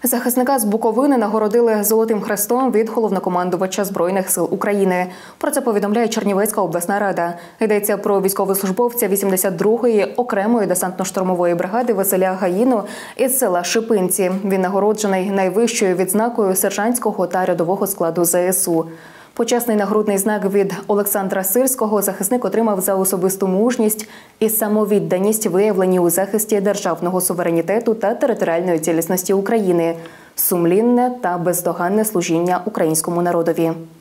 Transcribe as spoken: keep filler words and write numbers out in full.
Захисника з Буковини нагородили Золотим Хрестом від головнокомандувача Збройних сил України. Про це повідомляє Чернівецька обласна рада. Йдеться про військовослужбовця вісімдесят другої окремої десантно-штурмової бригади Василя Гаїну із села Шипинці. Він нагороджений найвищою відзнакою сержантського та рядового складу зе ес у. Почесний нагрудний знак від Олександра Сирського захисник отримав за особисту мужність і самовідданість, виявлені у захисті державного суверенітету та територіальної цілісності України, сумлінне та бездоганне служіння українському народові.